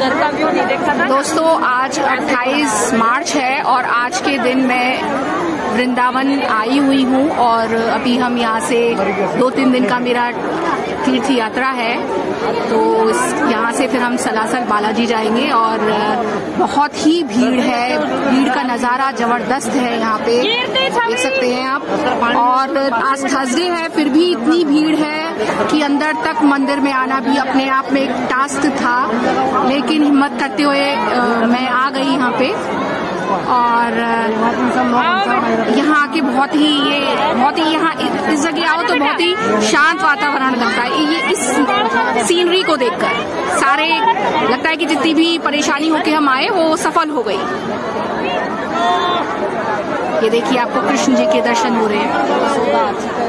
घर का व्यू नहीं देखा था। दोस्तों आज 28 मार्च है और आज के दिन मैं वृंदावन आई हुई हूँ और अभी हम यहाँ से 2-3 दिन का मेरा तीर्थ यात्रा है। तो यहाँ से फिर हम सलासल बालाजी जाएंगे और बहुत ही भीड़ है, भीड़ का नज़ारा जबरदस्त है यहाँ पे, देख सकते हैं आप। और आज थर्सडे है फिर भी इतनी भीड़ है कि अंदर तक मंदिर में आना भी अपने आप में एक टास्क था, लेकिन हिम्मत करते हुए मैं आ गई यहाँ पे। और यहाँ आके बहुत ही यहाँ इस जगह आओ तो बहुत ही शांत वातावरण लगता है। ये इस सीनरी को देखकर सारे लगता है कि जितनी भी परेशानी होके हम आए वो सफल हो गई। ये देखिए आपको कृष्ण जी के दर्शन हो रहे हैं।